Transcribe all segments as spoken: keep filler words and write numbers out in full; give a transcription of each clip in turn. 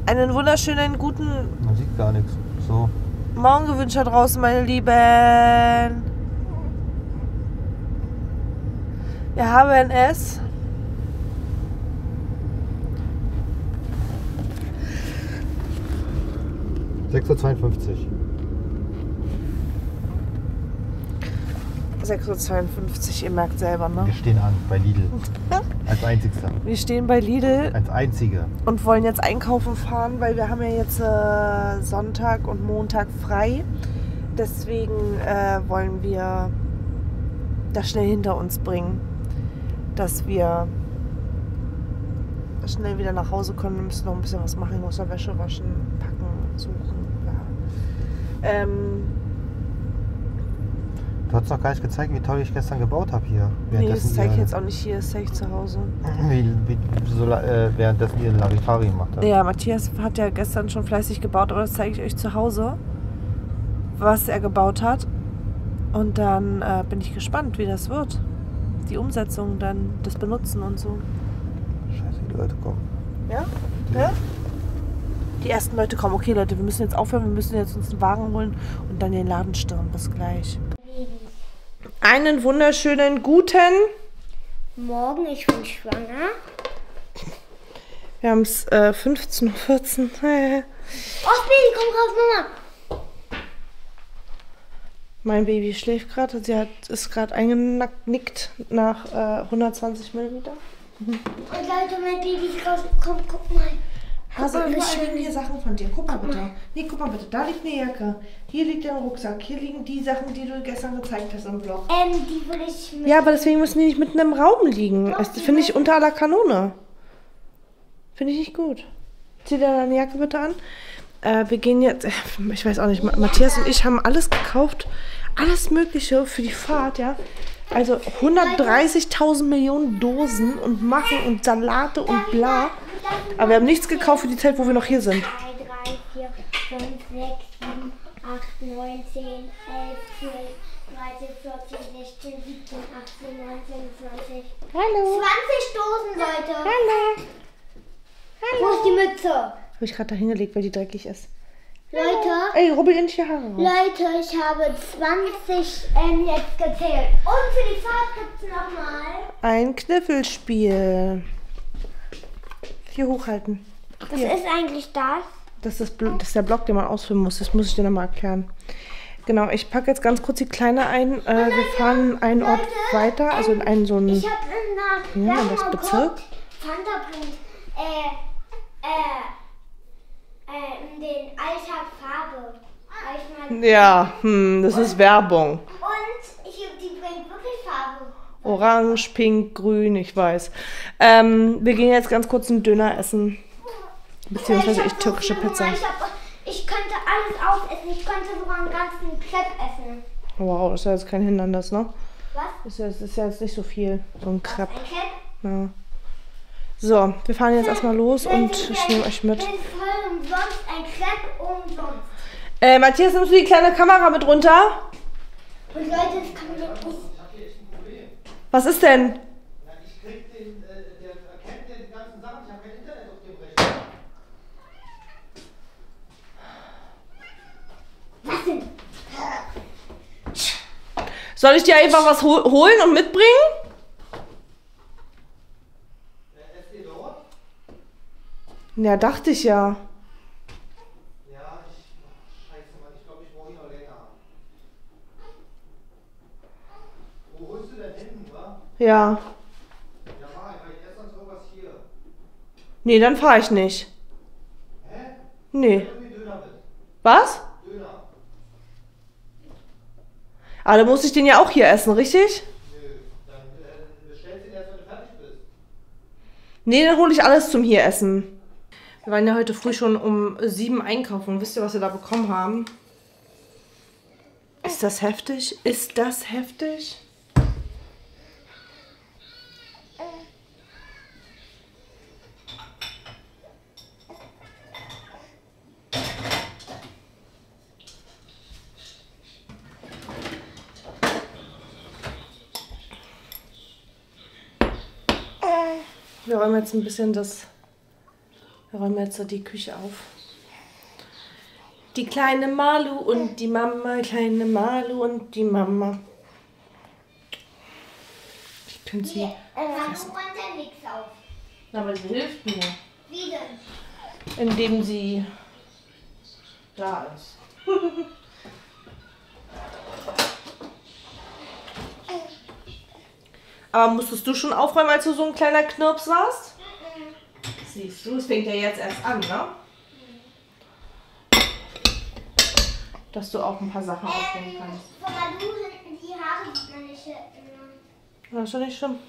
Einen wunderschönen guten... Man sieht gar nichts. So. Morgen gewünscht da draußen, meine Lieben. Wir haben es... sechs Uhr zweiundfünfzig. sechs Uhr zweiundfünfzig, ihr merkt selber, ne? Wir stehen an bei Lidl. Als einzigster. Wir stehen bei Lidl. Als einziger. Und wollen jetzt einkaufen fahren, weil wir haben ja jetzt äh, Sonntag und Montag frei. Deswegen äh, wollen wir das schnell hinter uns bringen. Dass wir schnell wieder nach Hause können. Wir müssen noch ein bisschen was machen. Ich muss noch Wäsche waschen, packen, suchen. Ja. Ähm... Du hast noch gar nicht gezeigt, wie toll ich gestern gebaut habe hier. Nee, das zeige ich jetzt auch nicht hier, das zeige ich zu Hause. Wie, wie so, äh, währenddessen ihr Larifari gemacht habt. Ja, Matthias hat ja gestern schon fleißig gebaut, aber das zeige ich euch zu Hause, was er gebaut hat. Und dann äh, bin ich gespannt, wie das wird. Die Umsetzung, dann das Benutzen und so. Scheiße, die Leute kommen. Ja? Ja? Die ersten Leute kommen. Okay, Leute, wir müssen jetzt aufhören, wir müssen jetzt uns einen Wagen holen und dann den Laden stürmen. Bis gleich. Einen wunderschönen guten Morgen, ich bin schwanger. Wir haben es äh, fünfzehn Uhr vierzehn. Oh, Baby, komm raus, Mama. Mein Baby schläft gerade. Sie hat, ist gerade eingenickt nach äh, hundertzwanzig Milliliter. Mhm. Und Leute, mein Baby ist raus. Komm, guck mal. Hase, Guck mal, überall was- liegen hier Sachen von dir. Guck mal bitte. Nee, guck mal bitte. Da liegt eine Jacke. Hier liegt ein Rucksack. Hier liegen die Sachen, die du gestern gezeigt hast im Vlog. Ähm, die will ich mit. Ja, aber deswegen müssen die nicht mitten im Raum liegen. Das finde ich unter aller Kanone. Finde ich nicht gut. Zieh dir deine Jacke bitte an. Äh, wir gehen jetzt, ich weiß auch nicht, Matthias und ich haben alles gekauft. Alles Mögliche für die Fahrt, ja. Also hundertdreißigtausend Millionen Dosen und Machen und Salate und bla. Aber wir haben nichts gekauft für die Zeit, wo wir noch hier sind. zwei, drei, vier, fünf, sechs, sieben, acht, neun, zehn, elf, zwölf, dreizehn, vierzehn, sechzehn, siebzehn, achtzehn, neunzehn, zwanzig. Hallo. zwanzig Dosen, Leute. Hallo. Wo ist die Mütze? Habe ich gerade da hingelegt, weil die dreckig ist. Leute, Ey, rubbel ihr nicht die Haare raus. Leute, ich habe zwanzig ähm, jetzt gezählt. Und für die Fahrt gibt es nochmal. Ein Kniffelspiel. Hier hochhalten. Was Hier. ist eigentlich das? Das ist, das ist der Block, den man ausfüllen muss. Das muss ich dir nochmal erklären. Genau, ich packe jetzt ganz kurz die Kleine ein. Äh, wir fahren einen Ort weiter, also in einen so einen... Ich habe in der Ja, Werbung das Bezirk. geguckt, Fanta bringt äh, äh, äh, in den Alltag Farbe. Aber ich mein, Ja, hm, das ist Werbung. Und ich, die bringt wirklich Farbe. Orange, pink, grün, ich weiß. Ähm, wir gehen jetzt ganz kurz einen Döner essen. Beziehungsweise ich hab so türkische viel Pizza. Hunger. Ich, hab, ich könnte alles aufessen. Ich könnte sogar einen ganzen Crepe essen. Wow, das ist ja jetzt kein Hindernis, ne? Was? Das ist ja, das ist ja jetzt nicht so viel. So ein Crepe. Ein Crepe? Ja. So, wir fahren jetzt erstmal los und ich nehme euch mit. Das ist voll umsonst. Ein Crepe umsonst. Äh, Matthias, nimmst du die kleine Kamera mit runter? Und Leute, das kann man jetzt nicht. Was ist denn? Ich krieg den, äh, der erkennt den ganzen Sachen, ich habe kein Internet auf dem Rechner. Was denn? Soll ich dir einfach was hol holen und mitbringen? Äh, S D dort? Ja, dachte ich ja. Ja, ich. Scheiße, Mann, ich glaube, ich brauche ihn noch länger. Wo holst du denn hin, wa? Ja. Ja, mach ich, weil ich esse sonst irgendwas hier. Nee, dann fahre ich nicht. Hä? Nee. Irgendwie Döner mit. Was? Döner. Aber dann muss ich den ja auch hier essen, richtig? Nö, dann äh, bestellst du ihn erst, wenn du fertig bist. Nee, dann hole ich alles zum hier essen. Wir waren ja heute früh schon um sieben einkaufen. Und wisst ihr, was wir da bekommen haben? Ist das heftig? Ist das heftig? Wir räumen jetzt ein bisschen das Wir räumen jetzt so die Küche auf. Die kleine Malu und die Mama, kleine Malu und die Mama. Ich könnte sie. Äh, Malu räumt ja nichts auf. Aber sie hilft mir. Wie denn? Indem sie da ist. Aber musstest du schon aufräumen, als du so ein kleiner Knirps warst? Mhm. Siehst du, es fängt ja jetzt erst an, ne? Dass du auch ein paar Sachen aufräumen Ähm, kannst. von Malu hinten die Haare sieht man nicht. äh, Das ist doch nicht schlimm.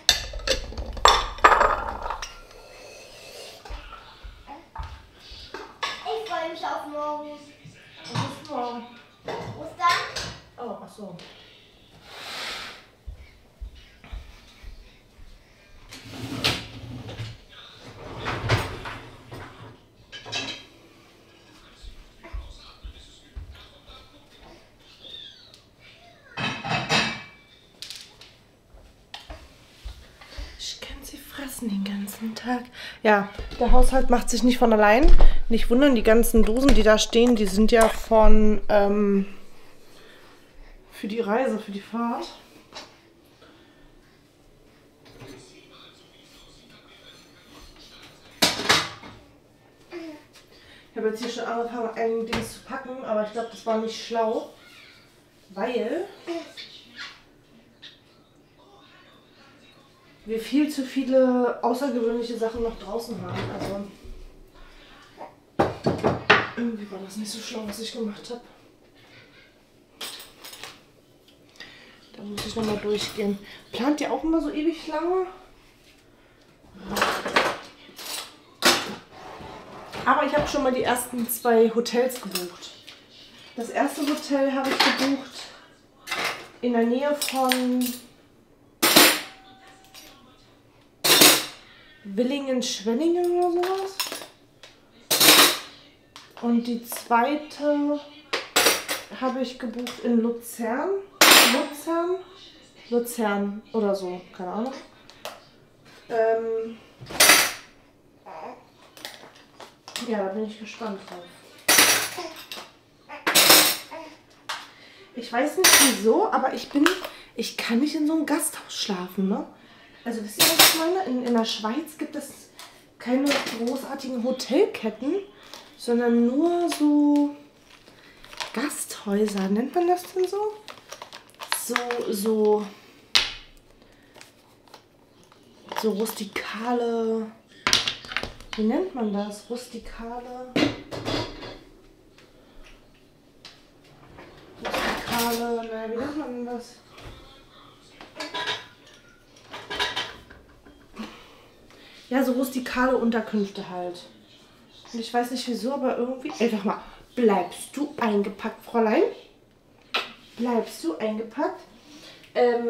Ich freue mich auf morgen. Was ist morgen? Ostern? Oh, ach so. Ich kann sie fressen den ganzen Tag. Ja, der Haushalt macht sich nicht von allein. Nicht wundern, die ganzen Dosen, die da stehen, die sind ja von ähm, für die Reise, für die Fahrt. Ich habe jetzt hier schon angefangen, ein Ding zu packen, aber ich glaube, das war nicht schlau, weil wir viel zu viele außergewöhnliche Sachen noch draußen haben. Also irgendwie war das nicht so schlau, was ich gemacht habe. Da muss ich nochmal durchgehen. Plant ihr auch immer so ewig lange? Aber ich habe schon mal die ersten zwei Hotels gebucht. Das erste Hotel habe ich gebucht in der Nähe von Willingen-Schwenningen oder sowas. Und die zweite habe ich gebucht in Luzern. Luzern? Luzern oder so, keine Ahnung. Ähm ja, da bin ich gespannt drauf. Ich weiß nicht wieso, aber ich bin, ich kann nicht in so einem Gasthaus schlafen, ne? Also wisst ihr, was ich meine? In, in der Schweiz gibt es keine großartigen Hotelketten, sondern nur so Gasthäuser. Nennt man das denn so? So, so, so rustikale, wie nennt man das? Rustikale, rustikale, naja, wie nennt man das? Ja, so rustikale Unterkünfte halt. Und ich weiß nicht wieso, aber irgendwie... Einfach mal, bleibst du eingepackt, Fräulein? Bleibst du eingepackt? Ähm...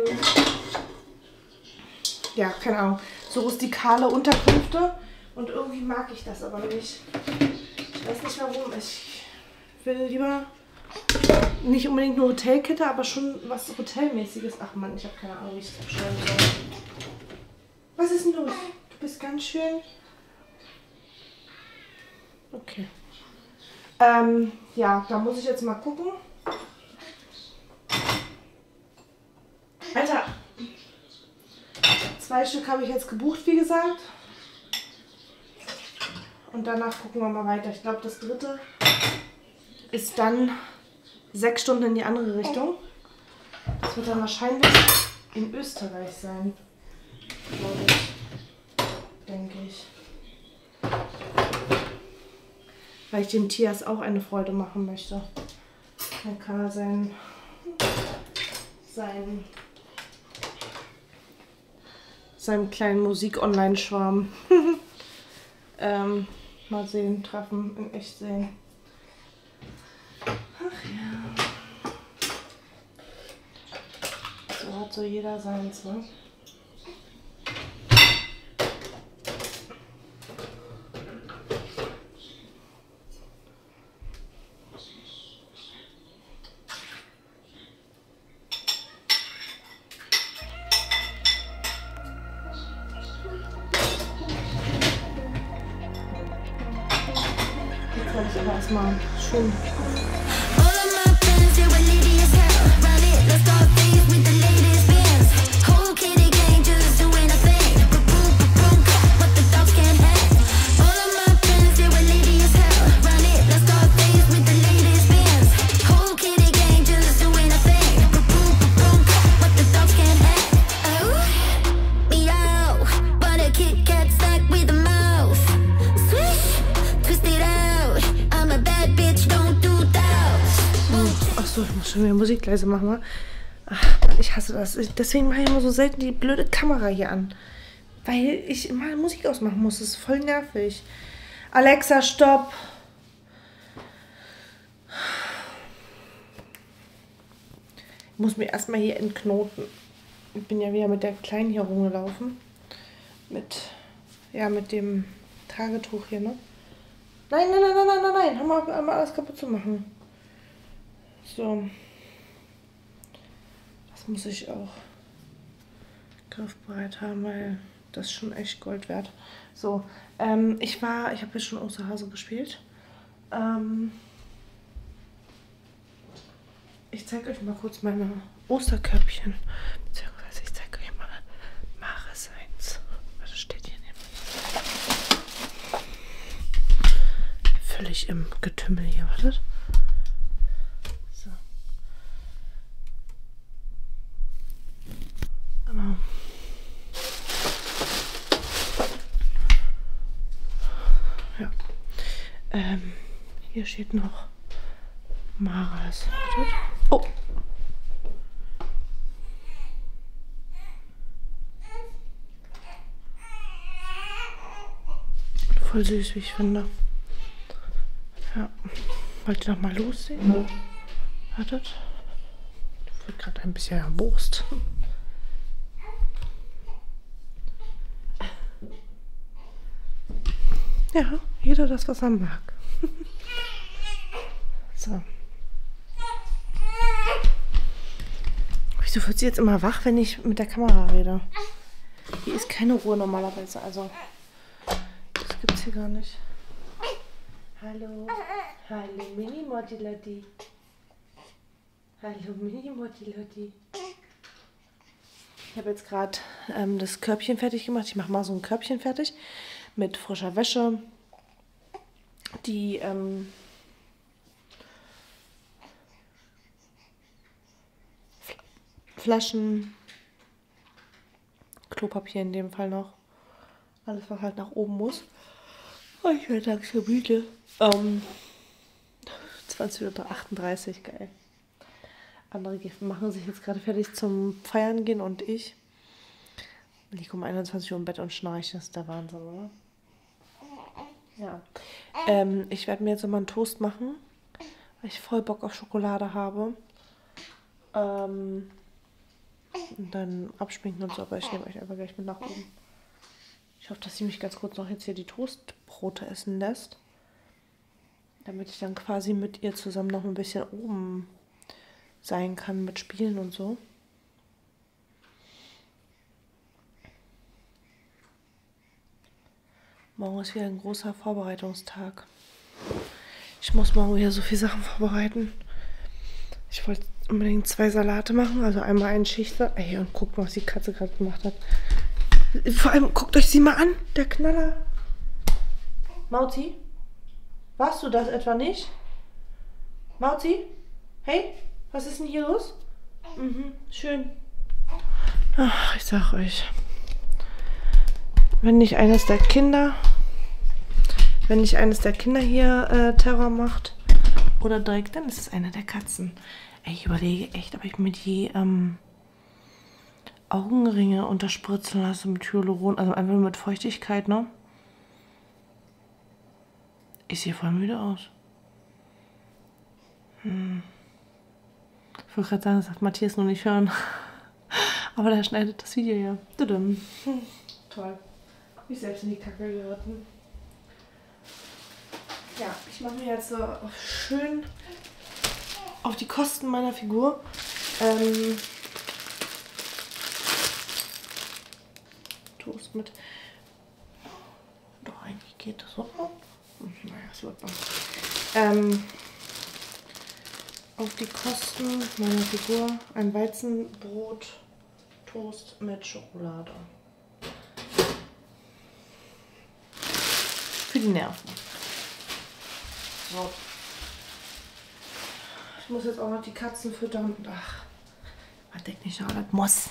Ja, keine Ahnung. So rustikale Unterkünfte. Und irgendwie mag ich das aber nicht. Ich weiß nicht warum. Ich will lieber nicht unbedingt eine Hotelkette, aber schon was Hotelmäßiges. Ach Mann, ich habe keine Ahnung, wie ich das beschreiben soll. Was ist denn los? Du bist ganz schön... Okay. Ähm, ja, da muss ich jetzt mal gucken. Alter, zwei Stück habe ich jetzt gebucht, wie gesagt. Und danach gucken wir mal weiter. Ich glaube, das dritte ist dann sechs Stunden in die andere Richtung. Das wird dann wahrscheinlich in Österreich sein. Glaube ich. Denke ich. Weil ich dem Tias auch eine Freude machen möchte. Dann kann er sein, sein, seinem kleinen Musik-Online-Schwarm ähm, mal sehen, treffen, in echt sehen. Ach ja. So hat so jeder seins, ne? werde ich aber erstmal schön. Achso, ich muss schon wieder Musik leise machen. Ach, ich hasse das. Deswegen mache ich immer so selten die blöde Kamera hier an. Weil ich immer Musik ausmachen muss. Das ist voll nervig. Alexa, stopp. Ich muss mir erstmal hier entknoten. Ich bin ja wieder mit der Kleinen hier rumgelaufen. Mit, ja, mit dem Tragetuch hier, ne? Nein, nein, nein, nein, nein, nein, nein. Hör mal, hör mal alles kaputt zu machen. So. Das muss ich auch griffbereit haben, weil das ist schon echt Gold wert. So, ähm, ich war, ich habe jetzt schon Osterhase gespielt. Ähm, ich zeige euch mal kurz meine Osterkörbchen. Beziehungsweise ich zeige euch mal Mare seins. Was steht hier neben? Völlig im Getümmel hier, wartet. So. Genau. Ja. Ähm, hier steht noch Maras. Oh! Voll süß, wie ich finde. Ja. Wollt ihr noch mal lossehen? Wartet. Ich wird gerade ein bisschen Wurst. Ja, jeder das, was er mag. So. Wieso wird sie jetzt immer wach, wenn ich mit der Kamera rede? Hier ist keine Ruhe normalerweise, also das gibt's hier gar nicht. Hallo, hallo Mini Mortilotti. Hallo Mini Mortilotti. Ich habe jetzt gerade ähm, das Körbchen fertig gemacht. Ich mache mal so ein Körbchen fertig mit frischer Wäsche, die ähm, Flaschen, Klopapier in dem Fall noch. Alles, was halt nach oben muss. Oh, ich werde langsam müde. Ähm, zwanzig Uhr achtunddreißig, geil. Andere machen sich jetzt gerade fertig zum Feiern gehen und ich. Und ich komme um einundzwanzig Uhr im Bett und schnarche. Das ist der Wahnsinn, oder? Ja. Ähm, ich werde mir jetzt nochmal einen Toast machen, weil ich voll Bock auf Schokolade habe. Ähm, und dann abschminken und so, aber ich nehme euch einfach gleich mit nach oben. Ich hoffe, dass sie mich ganz kurz noch jetzt hier die Toastbrote essen lässt. Damit ich dann quasi mit ihr zusammen noch ein bisschen oben sein kann mit Spielen und so. Morgen ist wieder ein großer Vorbereitungstag. Ich muss morgen wieder so viele Sachen vorbereiten. Ich wollte unbedingt zwei Salate machen, also einmal einen Schichtsalat. Ey, und guckt mal, was die Katze gerade gemacht hat. Vor allem, guckt euch sie mal an, der Knaller. Mauzi? Warst du das etwa nicht? Mauzi? Hey, was ist denn hier los? Mhm, schön. Ach, ich sag euch. Wenn nicht eines der Kinder, wenn nicht eines der Kinder hier äh, Terror macht oder direkt, dann ist es eine der Katzen. Ey, ich überlege echt, ob ich mir die ähm, Augenringe unterspritzen lasse mit Hyaluron, also einfach nur mit Feuchtigkeit, ne? Ich sehe voll müde aus. Hm. Ich wollte gerade sagen, das darf Matthias noch nicht hören. Aber der schneidet das Video ja. Hm. Toll. Ich selbst in die Kacke geraten. Ja, ich mache mir jetzt so schön auf die Kosten meiner Figur. Ähm, Toast mit. Doch, eigentlich geht das so. naja, es wird noch. Ähm, auf die Kosten meiner Figur ein Weizenbrot, Toast mit Schokolade. Für die Nerven. So. Ich muss jetzt auch noch die Katzen füttern. Ach, was denkt nicht, das muss.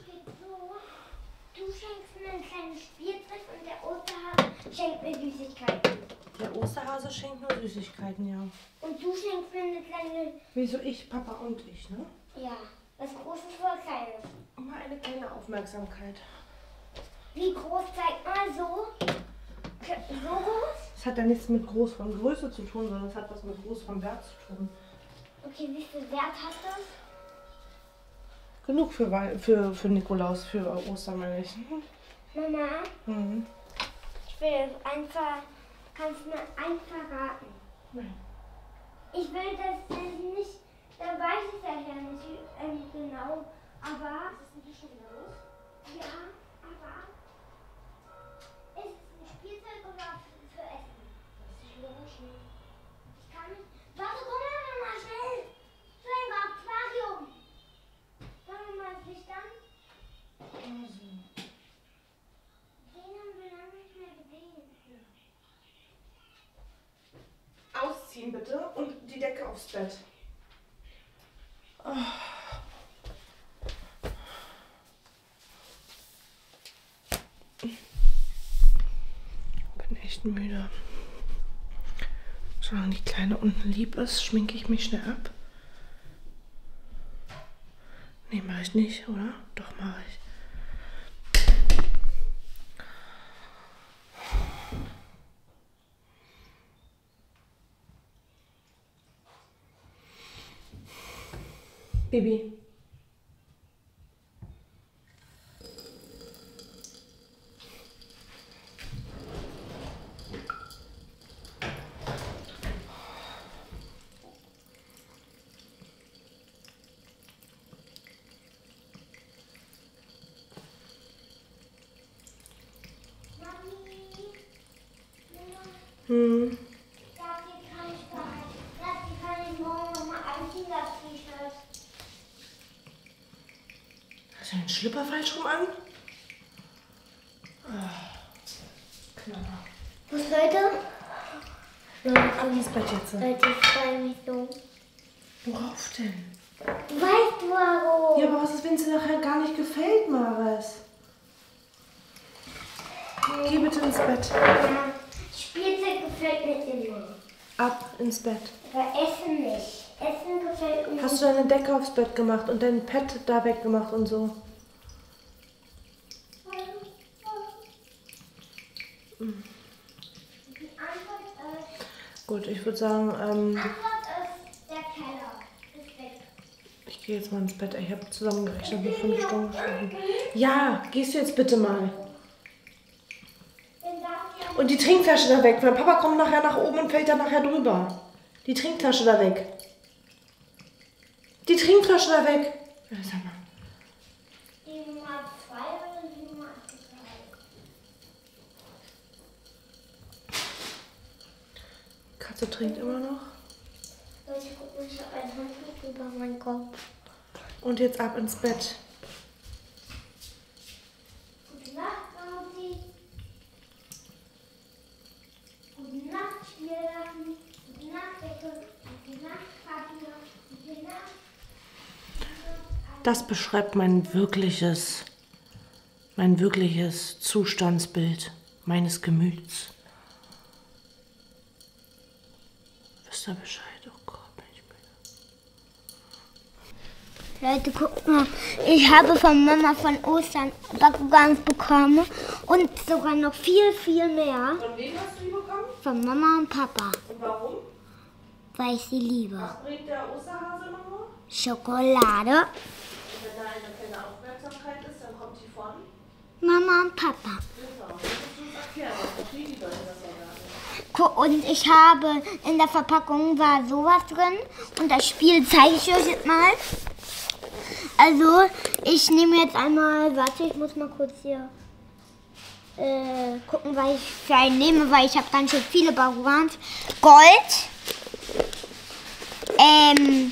Du schenkst mir ein kleines Spielzeug und der Osterhase schenkt mir Süßigkeiten. Der Osterhase schenkt nur Süßigkeiten, ja. Und du schenkst mir eine kleine... Wieso ich, Papa und ich, ne? Ja, was Großes oder Kleines? Immer eine kleine Aufmerksamkeit. Wie groß? Zeig mal so. So groß? Das hat ja nichts mit groß von Größe zu tun, sondern es hat was mit groß von Wert zu tun. Okay, wie viel Wert hat das? Genug für, Wei- für, für Nikolaus, für Ostern, meine ich. Mama, Mhm. ich will jetzt einfach... Kannst du mir einfach raten? Nein. Ich will das nicht... Da weiß ich das ja nicht ähm, genau, aber... Ist das nicht schon wieder los? Ja, aber... Ist es ein Spielzeug oder für, für Essen? Lass dich überraschen. Ich kann nicht... Warte, komm mal, Mama, schnell! Zu einem Aquarium! Machen wir mal das Licht an? Also. Den haben wir lange nicht mehr gesehen. Ausziehen bitte und die Decke aufs Bett. Oh. Bin echt müde. Solange die Kleine unten lieb ist, schminke ich mich schnell ab. Nee, mache ich nicht, oder? Doch, mache ich. Baby. Hm. Das hier kann ich behalten. Das hier kann ich morgen nochmal anziehen, das T-Shirt. Hast du den Schlipper falsch rum an? Oh. Klar. Was, Leute? Ab ins Bett jetzt. Leute, ich freue mich so. Worauf denn? Weißt du warum? Ja, aber was ist, wenn es dir nachher gar nicht gefällt, Maris? Geh bitte ins Bett. Ja, Spielzeug gefällt mir immer. Ab ins Bett. Aber Essen nicht. Essen gefällt mir Hast du deine Decke aufs Bett gemacht und dein Pad da weggemacht und so? Die Antwort ist, Gut, ich würde sagen, ähm, Antwort ist der Keller. Ist weg. ich gehe jetzt mal ins Bett. Ich habe zusammengerechnet mit fünf Stunden geschlafen. Ja, gehst du jetzt bitte mal. Wenn das hier Und die Trinkflasche da weg. Mein Papa kommt nachher nach oben und fällt dann nachher drüber. Die Trinkflasche da weg. Die Trinkflasche da weg. Ja, sag mal. die Nummer zwei oder die Nummer drei? Katze trinkt immer noch. Leute, guck mal, ich habe ein Handtuch über meinen Kopf. Und jetzt ab ins Bett. Gute Nacht, Mausi. Gute Nacht, Spielsachen. Gute Nacht, Decke. Gute Nacht, Papier. Gute Nacht. Das beschreibt mein wirkliches, mein wirkliches Zustandsbild meines Gemüts. Wisst ihr Bescheid? Oh Gott, bin ich müde. Leute, guck mal. Ich habe von Mama von Ostern Backugans bekommen. Und sogar noch viel, viel mehr. Von wem hast du die bekommen? Von Mama und Papa. Und warum? Weil ich sie liebe. Was bringt der Osterhase immer nur? Schokolade. Und wenn da eine kleine Aufmerksamkeit ist, dann kommt die von? Mama und Papa. Genau, das musst du uns erklären. Das verstehen die Leute das ja gar nicht. Gu- Und ich habe in der Verpackung war sowas drin. Und das Spiel zeige ich euch jetzt mal. Also, ich nehme jetzt einmal, warte, ich muss mal kurz hier. äh, gucken, was ich für einen nehme, weil ich habe ganz schön viele Bauern. Gold. Ähm.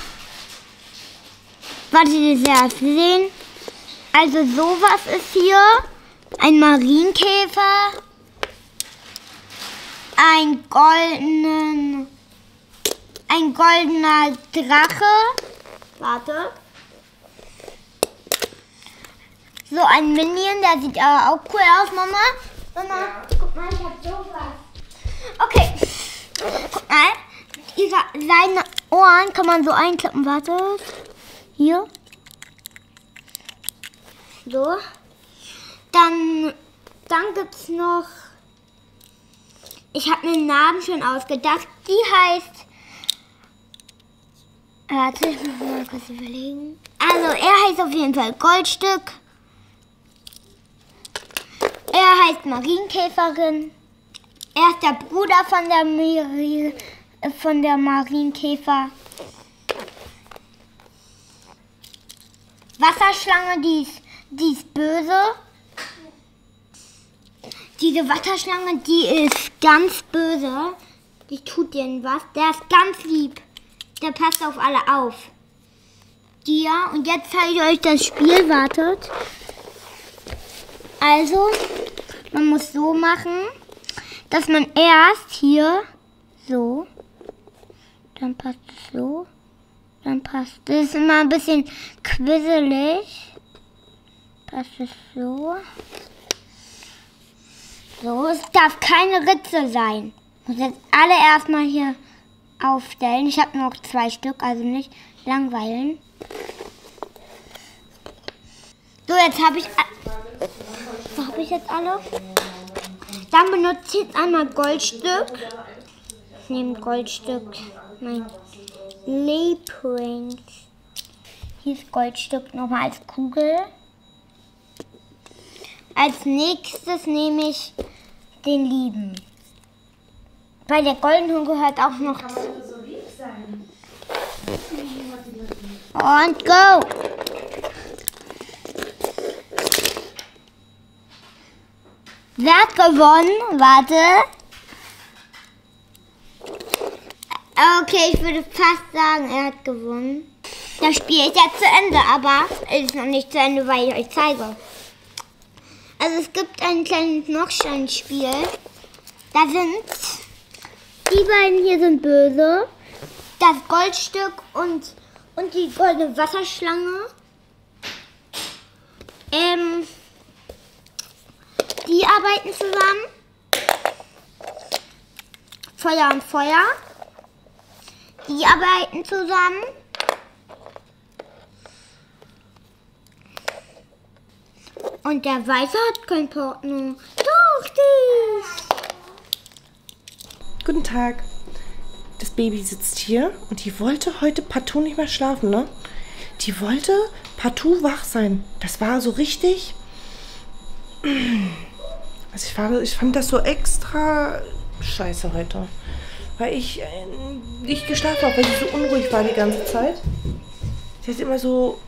Warte, das erst sehen. Also sowas ist hier. Ein Marienkäfer. Ein goldenen. Ein goldener Drache. Warte. So ein Minion, der sieht aber auch cool aus, Mama. Mama, ja. Guck mal, ich hab sowas. Okay. Guck mal. Ihre, seine Ohren kann man so einklappen. Warte. Hier. So. Dann, dann gibt's noch. Ich habe mir einen Namen schon ausgedacht. Die heißt. Warte, ich muss mal kurz überlegen. Also, er heißt auf jeden Fall Goldstück. Er heißt Marienkäferin. Er ist der Bruder von der, Miri, von der Marienkäfer. Wasserschlange, die ist, die ist böse. Diese Wasserschlange, die ist ganz böse. Die tut denen was. Der ist ganz lieb. Der passt auf alle auf. Die, ja, und jetzt zeige ich euch das Spiel. Wartet. Also, man muss so machen, dass man erst hier so, dann passt es so, dann passt es. Das ist immer ein bisschen quisselig. Passt es so. So, es darf keine Ritze sein. Ich muss jetzt alle erstmal hier aufstellen. Ich habe noch zwei Stück, also nicht langweilen. So, jetzt habe ich... Wo habe ich jetzt alle? Dann benutze ich jetzt einmal Goldstück. Ich nehme Goldstück. Mein Lieblings. Hier ist Goldstück nochmal als Kugel. Als nächstes nehme ich den Lieben. Weil der Goldenhund gehört auch noch. Kann man so lieb sein? Und go! Wer hat gewonnen? Warte. Okay, ich würde fast sagen, er hat gewonnen. Das Spiel ist jetzt zu Ende, aber es ist noch nicht zu Ende, weil ich euch zeige. Also es gibt ein kleines Nochsteinspiel. Da sind die beiden hier sind böse. Das Goldstück und, und die goldene Wasserschlange. Ähm, die arbeiten zusammen. Feuer und Feuer. Die arbeiten zusammen. Und der Weiße hat kein Partner. Doch, dich! Guten Tag. Das Baby sitzt hier und die wollte heute partout nicht mehr schlafen, ne? Die wollte partout wach sein. Das war so richtig... Also ich, war, ich fand das so extra scheiße heute. Weil ich äh, nicht geschlafen habe, weil sie so unruhig war die ganze Zeit. Sie hat immer so...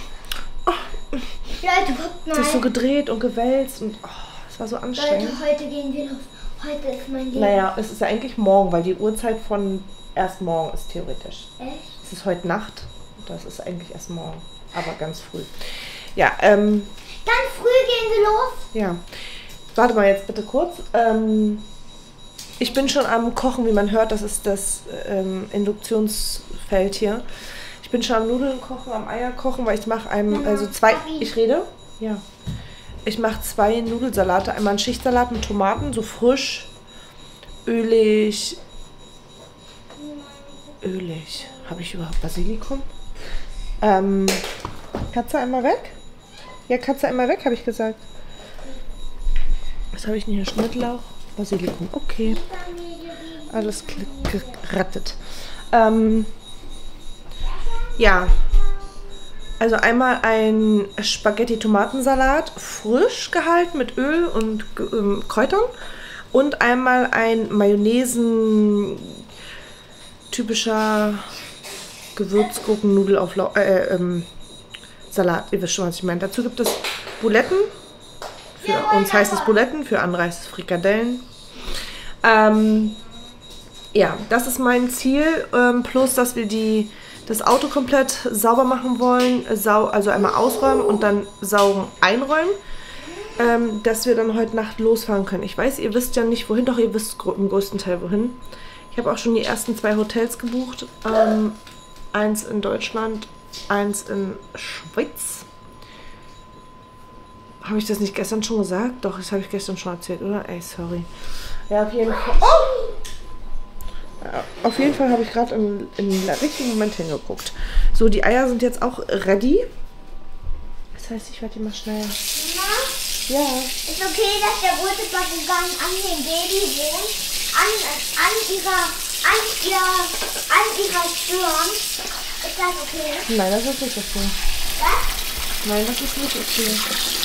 Leute, guckt mal. Sie ist so gedreht und gewälzt und oh, es war so anstrengend. Leute, heute gehen wir los. Heute ist mein Leben. Naja, es ist ja eigentlich morgen, weil die Uhrzeit von erst morgen ist theoretisch. Echt? Es ist heute Nacht und das ist eigentlich erst morgen, aber ganz früh. Ja, ähm... Ganz früh gehen wir los? Ja. Warte mal jetzt bitte kurz. Ähm, ich bin schon am Kochen, wie man hört, das ist das ähm, Induktionsfeld hier. Ich bin schon am Nudeln kochen, am Eier kochen, weil ich mache einem, also zwei, ich rede? Ja. Ich mache zwei Nudelsalate, einmal einen Schichtsalat mit Tomaten, so frisch, ölig, ölig. Habe ich überhaupt Basilikum? Ähm, Katze einmal weg? Ja, Katze einmal weg, habe ich gesagt. Was habe ich denn hier? Schnittlauch, Basilikum. Okay. Alles gerettet. Ähm, ja. Also einmal ein Spaghetti-Tomatensalat, frisch gehalten mit Öl und ähm, Kräutern. Und einmal ein Mayonnaisen typischer Gewürzgurken-Nudelauflauf, äh, ähm, Salat. Ihr wisst schon, was ich meine. Dazu gibt es Buletten, Für uns heißt es Buletten, für andere heißt es Frikadellen. Ähm, ja, das ist mein Ziel. Ähm, plus, dass wir die, das Auto komplett sauber machen wollen. Sau, also einmal ausräumen und dann saugen, einräumen. Ähm, dass wir dann heute Nacht losfahren können. Ich weiß, ihr wisst ja nicht wohin, doch ihr wisst im größten Teil wohin. Ich habe auch schon die ersten zwei Hotels gebucht. Ähm, eins in Deutschland, eins in Schweiz. Habe ich das nicht gestern schon gesagt? Doch, das habe ich gestern schon erzählt, oder? Ey, sorry. Ja, auf jeden Fall. Oh! Ja, auf jeden Fall habe ich gerade im, im richtigen Moment hingeguckt. So, die Eier sind jetzt auch ready. Das heißt, ich werde die mal schnell. Mama, Ja. ist okay, dass der rote Papagei an dem Baby wohnt? An, an ihrer, an ihr, an ihrer Stirn? Ist das okay? Nein, das ist nicht okay. Was? Nein, das ist nicht okay.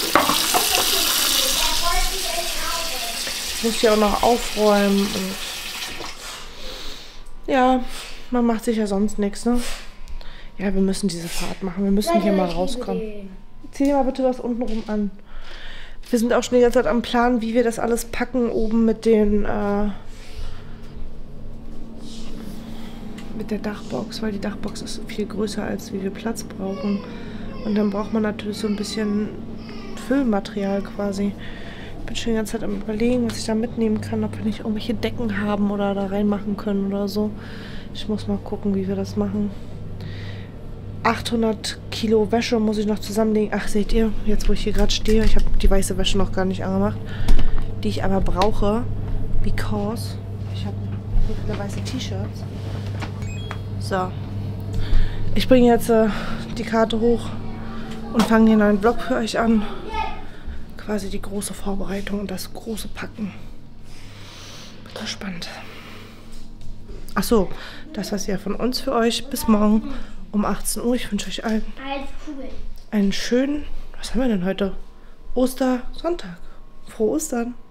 Ich muss ja auch noch aufräumen und ja, man macht sich ja sonst nichts, ne? Ja, wir müssen diese Fahrt machen. Wir müssen hier mal rauskommen. Zieh dir mal bitte was unten rum an. Wir sind auch schon die ganze Zeit am Plan, wie wir das alles packen oben mit den äh, mit der Dachbox, weil die Dachbox ist viel größer, als wie wir Platz brauchen. Und dann braucht man natürlich so ein bisschen Füllmaterial quasi. Ich bin schon die ganze Zeit am Überlegen, was ich da mitnehmen kann, ob wir nicht irgendwelche Decken haben oder da reinmachen können oder so. Ich muss mal gucken, wie wir das machen. achthundert Kilo Wäsche muss ich noch zusammenlegen. Ach, seht ihr, jetzt wo ich hier gerade stehe, ich habe die weiße Wäsche noch gar nicht angemacht, die ich aber brauche, because ich habe so viele weiße T-Shirts. So, ich bringe jetzt äh, die Karte hoch und fange den neuen Vlog für euch an. Quasi die große Vorbereitung und das große Packen. Bin gespannt. Ach so, das war's ja von uns für euch. Bis morgen um achtzehn Uhr. Ich wünsche euch allen Als Kugel. einen schönen, was haben wir denn heute? Ostersonntag. Frohe Ostern.